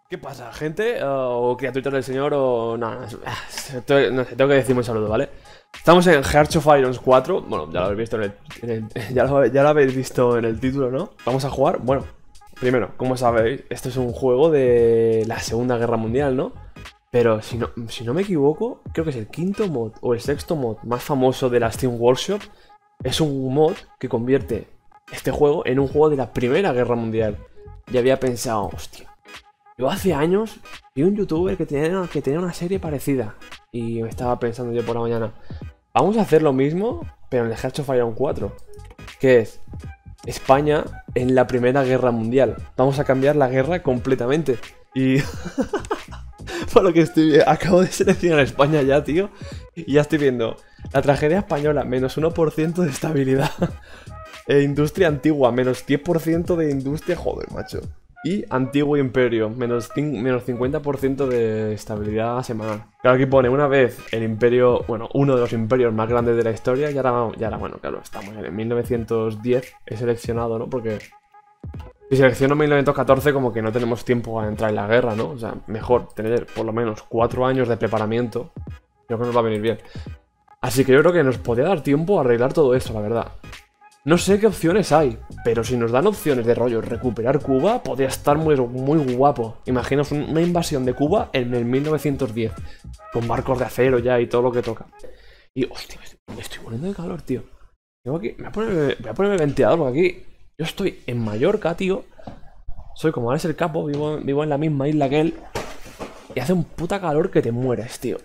¿Qué pasa, gente? O criaturitas del señor o... No, no sé, tengo que decir un saludo, ¿vale? Estamos en Hearts of Irons 4. Bueno, ya lo habéis visto ya lo habéis visto en el título, ¿no? Vamos a jugar, bueno, primero, como sabéis, esto es un juego de la Segunda Guerra Mundial, ¿no? Pero si no me equivoco, creo que es el quinto mod o el sexto mod más famoso de la Steam Workshop. Es un mod que convierte este juego en un juego de la Primera Guerra Mundial. Y había pensado, hostia, yo hace años vi un youtuber que tenía una serie parecida. Y me estaba pensando yo por la mañana, vamos a hacer lo mismo, pero en el Hearts of Iron 4. Que es España en la Primera Guerra Mundial. Vamos a cambiar la guerra completamente. Y... por lo que acabo de seleccionar España ya, tío. Y ya estoy viendo la tragedia española, menos 1% de estabilidad. Industria antigua, menos 10% de industria, joder, macho. Y antiguo imperio, menos 50% de estabilidad semanal. Claro, aquí pone una vez el imperio, bueno, uno de los imperios más grandes de la historia. Y ahora bueno, claro, estamos en el 1910. He seleccionado, ¿no? Porque si selecciono 1914, como que no tenemos tiempo a entrar en la guerra, ¿no? O sea, mejor tener por lo menos 4 años de preparamiento. Creo que nos va a venir bien. Así que yo creo que nos podría dar tiempo a arreglar todo esto, la verdad. No sé qué opciones hay, pero si nos dan opciones de rollo recuperar Cuba, podría estar muy, muy guapo. Imaginaos una invasión de Cuba en el 1910, con barcos de acero ya y todo lo que toca. Y, hostia, me estoy muriendo de calor, tío. Tengo aquí, voy a ponerme el ventilador, porque aquí yo estoy en Mallorca, tío. Soy como Alex el Capo, vivo en la misma isla que él. Y hace un puta calor que te mueres, tío.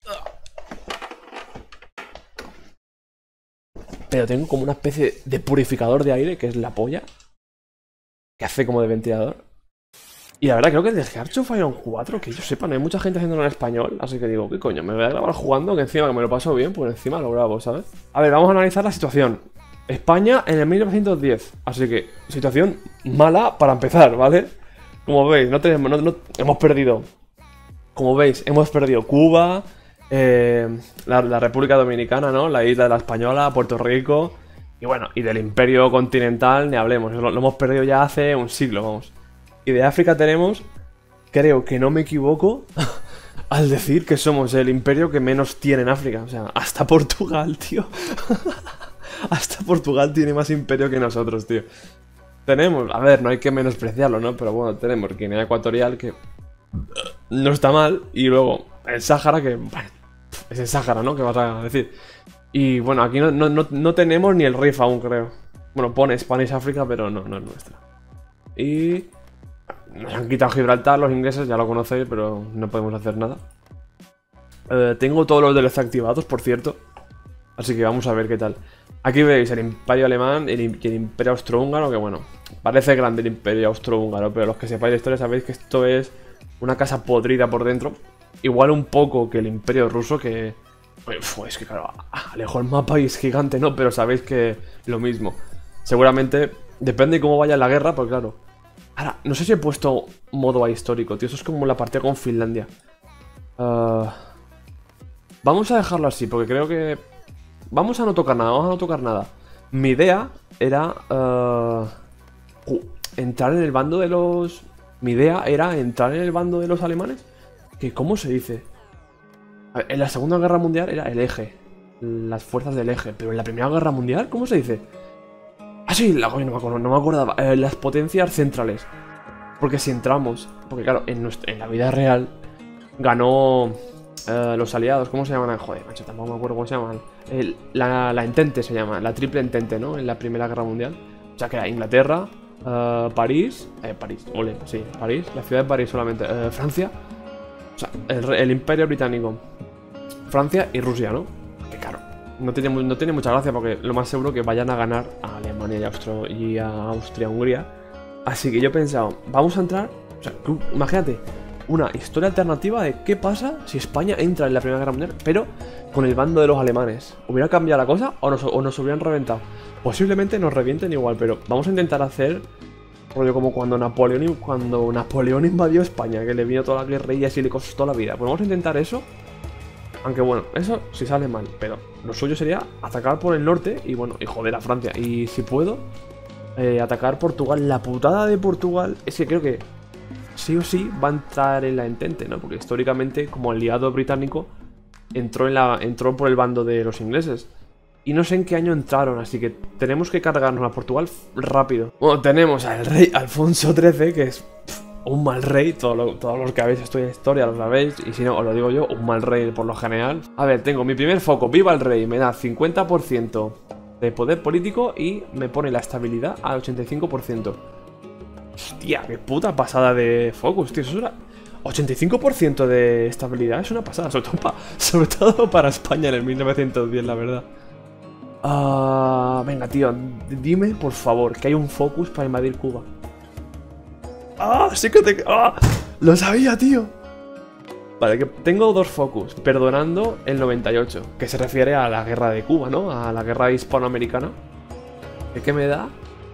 Pero tengo como una especie de purificador de aire, que es la polla, que hace como de ventilador. Y la verdad creo que el de Hearts of Iron 4, que yo sepa, no hay mucha gente haciéndolo en español. Así que digo, ¿qué coño? Me voy a grabar jugando, que encima que me lo paso bien, pues encima lo grabo, ¿sabes? A ver, vamos a analizar la situación. España en el 1910. Así que, situación mala para empezar, ¿vale? Como veis, hemos perdido. Como veis, hemos perdido Cuba, la República Dominicana, ¿no? La isla de la Española, Puerto Rico. Y bueno, y del Imperio Continental ni hablemos. Lo hemos perdido ya hace un siglo, vamos. Y de África tenemos, creo que no me equivoco, al decir que somos el imperio que menos tiene en África. O sea, hasta Portugal, tío. Hasta Portugal tiene más imperio que nosotros, tío. Tenemos, a ver, no hay que menospreciarlo, ¿no? Pero bueno, tenemos Guinea Ecuatorial, que no está mal. Y luego el Sáhara, que bueno, es el Sáhara, ¿no? ¿Qué vas a decir? Y bueno, aquí no tenemos ni el RIF aún, creo. Bueno, pone Spanish África, pero no es nuestra. Y nos han quitado Gibraltar los ingleses, ya lo conocéis, pero no podemos hacer nada. Tengo todos los DLC activados, por cierto. Así que vamos a ver qué tal. Aquí veis el Imperio Alemán y el Imperio Austrohúngaro, que bueno, parece grande el Imperio Austrohúngaro, pero los que sepáis la historia sabéis que esto es una casa podrida por dentro. Igual un poco que el Imperio Ruso, que... Pues es que claro, alejo el mapa y es gigante, ¿no? Pero sabéis que lo mismo. Seguramente, depende de cómo vaya la guerra, pues claro. Ahora, no sé si he puesto modo ahistórico, tío, eso es como la partida con Finlandia. Vamos a dejarlo así, porque creo que... Vamos a no tocar nada, Mi idea era entrar en el bando de los... Mi idea era entrar en el bando de los alemanes. Que, ¿cómo se dice? A ver, en la Segunda Guerra Mundial era el eje. Las fuerzas del eje. Pero en la Primera Guerra Mundial, ¿cómo se dice? Ah, sí, no me acordaba. Las potencias centrales. Porque si entramos... Porque claro, en la vida real ganó... los aliados, ¿cómo se llaman? Joder, macho, tampoco me acuerdo cómo se llaman. La Entente se llama, la Triple Entente, ¿no? En la Primera Guerra Mundial. O sea, que era Inglaterra, París, sí, París, la ciudad de París solamente, Francia, o sea, el Imperio Británico, Francia y Rusia, ¿no? Que claro, no tiene mucha gracia porque lo más seguro que vayan a ganar a Alemania y a Austria-Hungría. Así que yo he pensado, vamos a entrar, o sea, imagínate, una historia alternativa de qué pasa si España entra en la Primera Guerra Mundial, pero con el bando de los alemanes. ¿Hubiera cambiado la cosa o nos hubieran reventado? Posiblemente nos revienten igual, pero vamos a intentar hacer rollo como cuando Napoleón invadió España, que le vino toda la guerrilla y le costó la vida. Pues vamos a intentar eso. Aunque bueno, eso sí sale mal, pero lo suyo sería atacar por el norte y bueno, y joder a Francia. Y si puedo, atacar Portugal. La putada de Portugal es que creo que sí o sí va a entrar en la Entente, ¿no? Porque históricamente, como aliado británico, entró por el bando de los ingleses. Y no sé en qué año entraron, así que tenemos que cargarnos a Portugal rápido. Bueno, tenemos al rey Alfonso XIII, que es un mal rey. Todos los que habéis estudiado historia lo sabéis. Y si no, os lo digo yo, un mal rey por lo general. A ver, tengo mi primer foco, viva el rey. Me da 50% de poder político y me pone la estabilidad al 85%. Hostia, qué puta pasada de focus, tío. Eso es una... 85% de estabilidad es una pasada, sobre todo para España en el 1910, la verdad. Venga, tío, dime, por favor, que hay un focus para invadir Cuba. Sí que te... lo sabía, tío. Vale, que tengo dos focus, perdonando el 98, que se refiere a la guerra de Cuba, ¿no? A la guerra hispanoamericana. ¿Qué me da?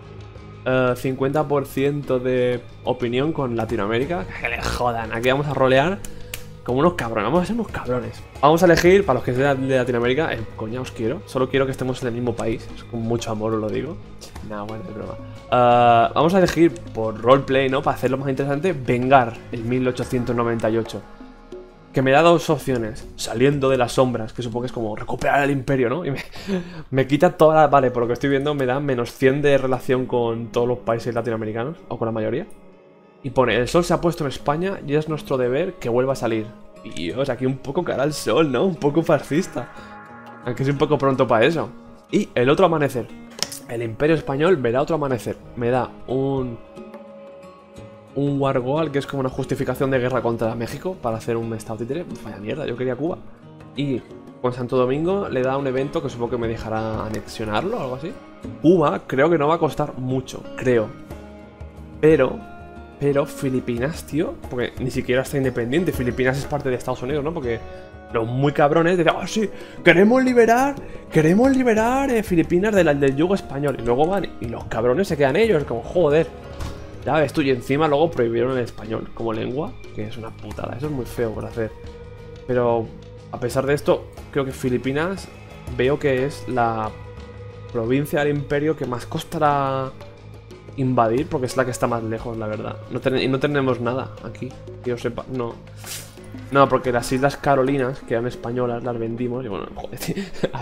50% de opinión con Latinoamérica. Que le jodan, aquí vamos a rolear como unos cabrones, vamos a ser unos cabrones. Vamos a elegir, para los que sean de Latinoamérica, coña, os quiero. Solo quiero que estemos en el mismo país. Con mucho amor os lo digo. Nada, bueno, es broma. Vamos a elegir por roleplay, ¿no? Para hacerlo más interesante, Vengar, el 1898. Que me da dos opciones. Saliendo de las sombras, que supongo que es como recuperar el imperio, ¿no? Y me quita toda la... Vale, por lo que estoy viendo me da menos 100 de relación con todos los países latinoamericanos. O con la mayoría. Y pone, el sol se ha puesto en España y es nuestro deber que vuelva a salir. Y Dios, aquí un poco cara al sol, ¿no? Un poco fascista. Aunque es un poco pronto para eso. Y el otro amanecer. El imperio español me da otro amanecer. Me da un War Goal, que es como una justificación de guerra contra México para hacer un estado títere. Vaya mierda, yo quería Cuba. Y con Santo Domingo le da un evento que supongo que me dejará anexionarlo o algo así. Cuba creo que no va a costar mucho, creo. Pero Filipinas, tío, porque ni siquiera está independiente. Filipinas es parte de Estados Unidos, ¿no? Porque los muy cabrones dicen, sí, queremos liberar Filipinas del yugo español. Y luego van y los cabrones se quedan ellos, como, joder. Ya ves tú, y encima luego prohibieron el español como lengua, que es una putada. Eso es muy feo por hacer. Pero a pesar de esto, creo que Filipinas veo que es la provincia del imperio que más costará invadir, porque es la que está más lejos, la verdad. Y no tenemos nada aquí, que yo sepa. No, porque las Islas Carolinas, que eran españolas, las vendimos. Y bueno, joder, tío,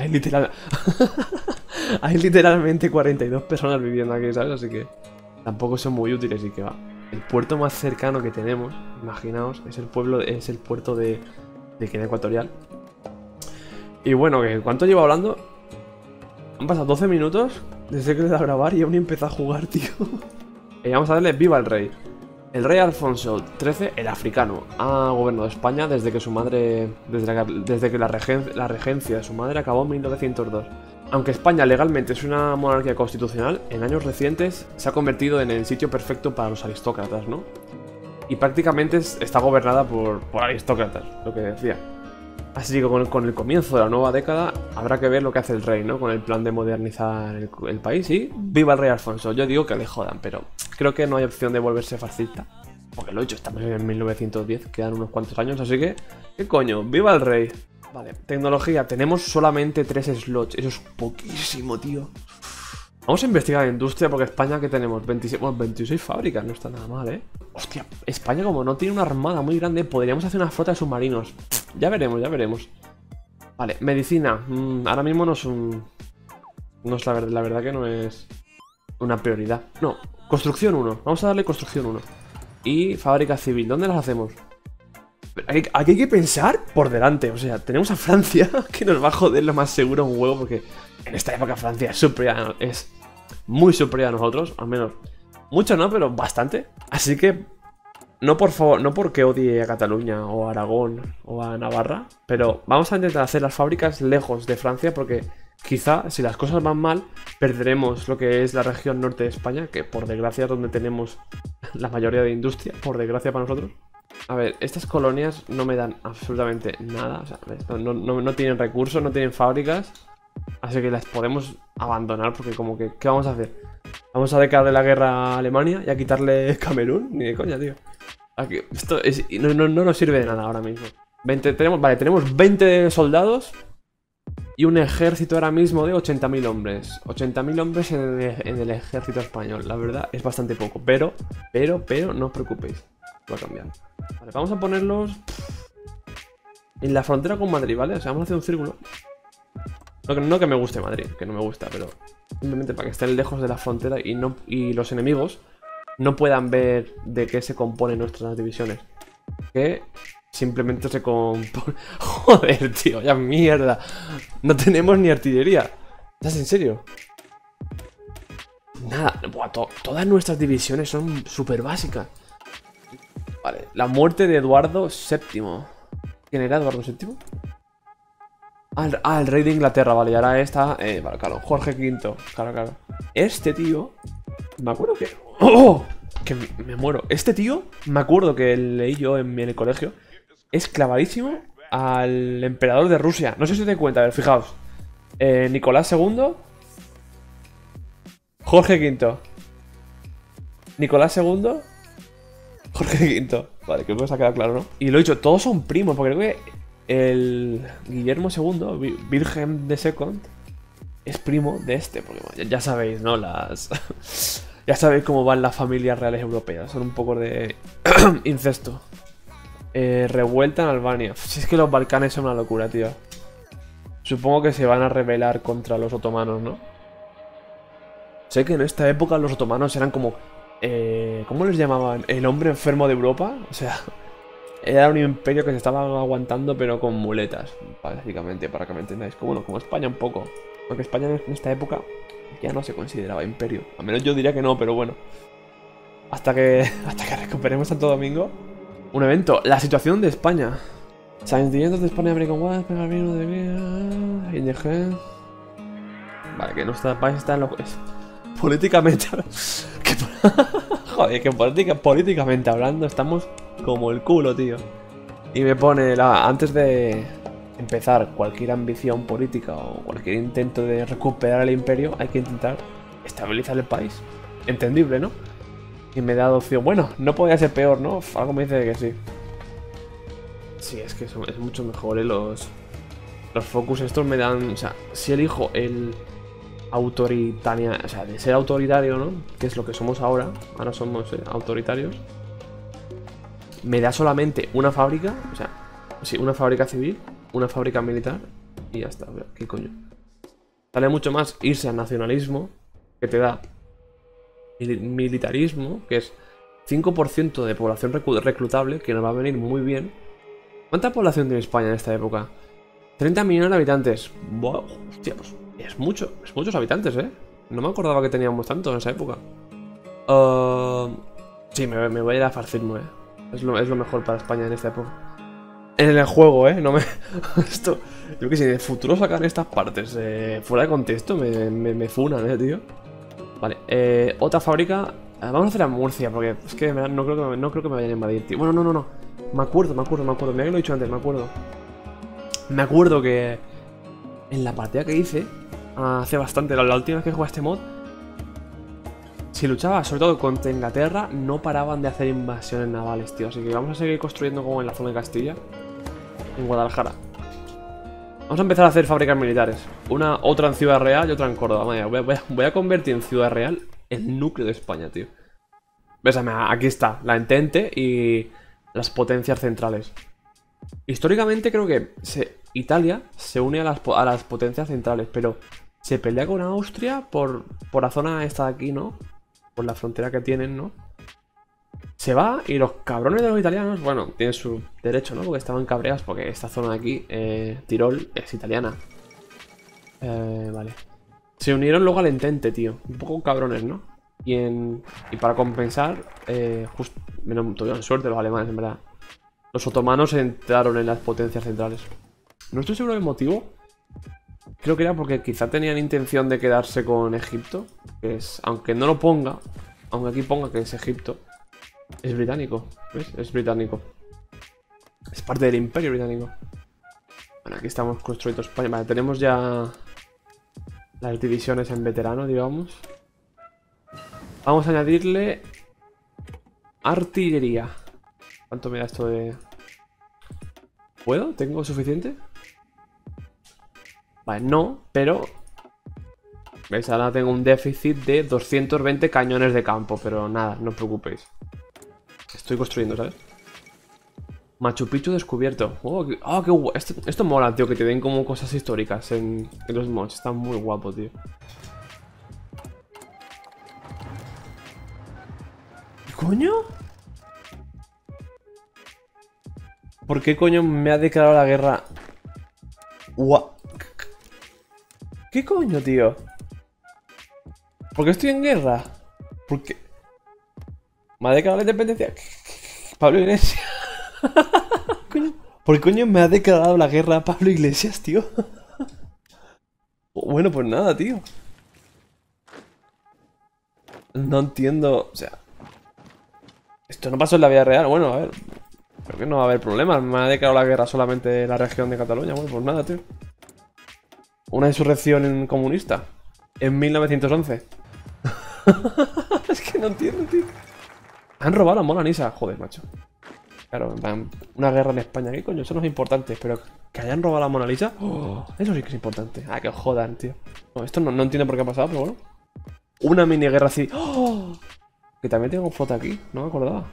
hay literalmente 42 personas viviendo aquí, ¿sabes? Así que tampoco son muy útiles y que va. El puerto más cercano que tenemos, imaginaos, es el puerto de Guinea Ecuatorial. Y bueno, ¿cuánto llevo hablando? Han pasado 12 minutos desde que le he dado a grabar y aún ni empezado a jugar, tío. Y vamos a darle viva al rey. El rey Alfonso XIII, el africano, ha gobernado España desde que su madre... Desde que la regencia de su madre acabó en 1902. Aunque España legalmente es una monarquía constitucional, en años recientes se ha convertido en el sitio perfecto para los aristócratas, ¿no? Y prácticamente está gobernada por aristócratas, lo que decía. Así que con el comienzo de la nueva década habrá que ver lo que hace el rey, ¿no? Con el plan de modernizar el país y viva el rey Alfonso. Yo digo que le jodan, pero creo que no hay opción de volverse fascista. Porque lo he dicho, estamos en 1910, quedan unos cuantos años, así que... ¿Qué coño? ¡Viva el rey! Vale, tecnología, tenemos solamente 3 slots, eso es poquísimo, tío. Vamos a investigar la industria porque España, que tenemos 26 fábricas, no está nada mal, ¿eh? Hostia, España como no tiene una armada muy grande, podríamos hacer una flota de submarinos. Ya veremos, ya veremos. Vale, medicina, ahora mismo no es la verdad que no es una prioridad. No, construcción 1, vamos a darle construcción 1. Y fábrica civil, ¿dónde las hacemos? Aquí hay que pensar por delante, o sea, tenemos a Francia, que nos va a joder lo más seguro un huevo, porque en esta época Francia es muy superior a nosotros, al menos. Mucho no, pero bastante. Así que, no por favor, no porque odie a Cataluña o a Aragón o a Navarra, pero vamos a intentar hacer las fábricas lejos de Francia, porque quizá, si las cosas van mal, perderemos lo que es la región norte de España, que por desgracia es donde tenemos la mayoría de industria, por desgracia para nosotros. A ver, estas colonias no me dan absolutamente nada, o sea, no tienen recursos, no tienen fábricas, así que las podemos abandonar porque como que, ¿qué vamos a hacer? ¿Vamos a declararle la guerra a Alemania y a quitarle Camerún? Ni de coña, tío. Aquí, esto no nos sirve de nada ahora mismo. Tenemos 20 soldados y un ejército ahora mismo de 80.000 hombres. 80.000 hombres en el ejército español, la verdad es bastante poco, pero no os preocupéis. va a cambiar. Vale, vamos a ponerlos en la frontera con Madrid, ¿vale? O sea, vamos a hacer un círculo. No que me guste Madrid, que no me gusta, pero simplemente para que estén lejos de la frontera y los enemigos no puedan ver de qué se componen nuestras divisiones. Que simplemente se componen... Joder, tío, ya mierda. No tenemos ni artillería. ¿Estás en serio? Nada, buah, todas nuestras divisiones son súper básicas. Vale, la muerte de Eduardo VII. ¿Quién era Eduardo VII? El rey de Inglaterra, vale, y ahora está... vale, claro, Jorge V. Claro. Este tío... Me acuerdo que... ¡Oh! Que me muero. Este tío, me acuerdo que leí yo en el colegio, es clavadísimo al emperador de Rusia. No sé si te cuenta, a ver, fijaos. Nicolás II. Jorge V. Nicolás II. Jorge V. Vale, creo que se ha quedado claro, ¿no? Y lo he dicho, todos son primos, porque creo que el Guillermo II, Virgen de Second, es primo de este, porque bueno, ya sabéis, ¿no? Ya sabéis cómo van las familias reales europeas, son un poco de incesto. Revuelta en Albania. Si es que los Balcanes son una locura, tío. Supongo que se van a rebelar contra los otomanos, ¿no? Sé que en esta época los otomanos eran como... ¿cómo les llamaban? ¿El hombre enfermo de Europa? O sea, era un imperio que se estaba aguantando pero con muletas, básicamente, para que me entendáis. Bueno, como España un poco. Porque España en esta época ya no se consideraba imperio. Al menos yo diría que no, pero bueno. Hasta que recuperemos Santo Domingo. Un evento. La situación de España. Science the end of the Spanish American War, Pergamino de Vía, ING. Vale, que nuestro país está en lo... políticamente... Joder, que políticamente hablando estamos como el culo, tío. Y me pone antes de empezar cualquier ambición política o cualquier intento de recuperar el imperio, hay que intentar estabilizar el país. Entendible, ¿no? Y me da opción. Bueno, no podía ser peor, ¿no? Algo me dice que sí. Sí, es que es mucho mejor, ¿eh? Los focus estos me dan... O sea, si elijo el autoritaria... O sea, de ser autoritario, ¿no? Que es lo que somos ahora. Ahora somos autoritarios. Me da solamente una fábrica. O sea, sí, una fábrica civil, una fábrica militar y ya está. ¿Qué coño? Sale mucho más irse al nacionalismo, que te da militarismo, que es 5% de población reclutable, que nos va a venir muy bien. ¿Cuánta población tiene España en esta época? 30 millones de habitantes. Wow, hostia, pues es muchos habitantes, ¿eh? No me acordaba que teníamos tanto en esa época. Sí, me voy a ir a fascismo, ¿eh? Es lo mejor para España en esta época. En el juego, ¿eh? No me... Esto... Yo que si en el futuro sacan estas partes fuera de contexto, me funan, tío. Vale, otra fábrica... Vamos a hacer a Murcia, porque es que no creo que me vayan a invadir, tío. Bueno, no. Me acuerdo. Mira que lo he dicho antes, me acuerdo. Me acuerdo que en la partida que hice hace bastante, la última vez que jugué a este mod, si luchaba sobre todo contra Inglaterra, no paraban de hacer invasiones navales, tío. Así que vamos a seguir construyendo como en la zona de Castilla, en Guadalajara. Vamos a empezar a hacer fábricas militares. Otra en Ciudad Real y otra en Córdoba. Voy a convertir en Ciudad Real el núcleo de España, tío. ¿Ves? Aquí está, la Entente y las potencias centrales. Históricamente creo que Italia se une a las potencias centrales, pero se pelea con Austria por la zona esta de aquí, ¿no? Por la frontera que tienen, ¿no? Se va y los cabrones de los italianos, bueno, tienen su derecho, ¿no? Porque estaban cabreados porque esta zona de aquí, Tirol, es italiana. Vale. Se unieron luego al Entente, tío. Un poco cabrones, ¿no? Y para compensar, menos tuvieron suerte los alemanes, en verdad. Los otomanos entraron en las potencias centrales. No estoy seguro del motivo. Creo que era porque quizá tenían intención de quedarse con Egipto. Que es, aunque no lo ponga, aunque aquí ponga que es Egipto, es británico. ¿Ves? Es británico. Es parte del imperio británico. Bueno, aquí estamos construyendo España. Vale, tenemos ya las divisiones en veterano, digamos. Vamos a añadirle artillería. ¿Cuánto me da esto de...? ¿Puedo? ¿Tengo suficiente? Vale, no, pero... ¿Veis? Ahora tengo un déficit de 220 cañones de campo, pero nada, no os preocupéis. estoy construyendo, ¿sabes? Machu Picchu descubierto. Oh, qué guapo. Esto mola, tío, que te den como cosas históricas en los mods. Está muy guapo, tío. ¿Qué coño? ¿Por qué coño me ha declarado la guerra? ¿Qué coño, tío? ¿Por qué estoy en guerra? ¿Por qué? ¿Me ha declarado la independencia? Pablo Iglesias. Coño. ¿Por qué coño me ha declarado la guerra Pablo Iglesias, tío? Bueno, pues nada, tío. No entiendo, o sea... Esto no pasó en la vida real. Bueno, a ver... Creo que no va a haber problemas. Me ha declarado la guerra solamente la región de Cataluña. Bueno, pues nada, tío. Una insurrección comunista. En 1911. Es que no entiendo, tío. Han robado la Mona Lisa. Joder, macho. Claro, una guerra en España. ¿Qué coño? Eso no es importante. Pero que hayan robado la Mona Lisa. Eso sí que es importante. Ah, que os jodan, tío. No, esto no entiendo por qué ha pasado, pero bueno. Una mini guerra así. Que también tengo flota aquí. No me acordaba.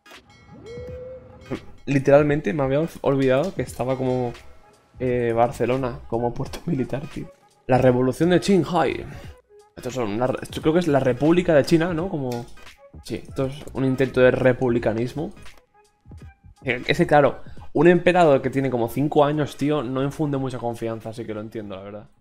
Literalmente me había olvidado que estaba como Barcelona, como puerto militar, tío. La revolución de Qinghai. Esto creo que es la República de China, ¿no? Como... Sí, esto es un intento de republicanismo. Ese, claro, un emperador que tiene como 5 años, tío, no infunde mucha confianza, así que lo entiendo, la verdad.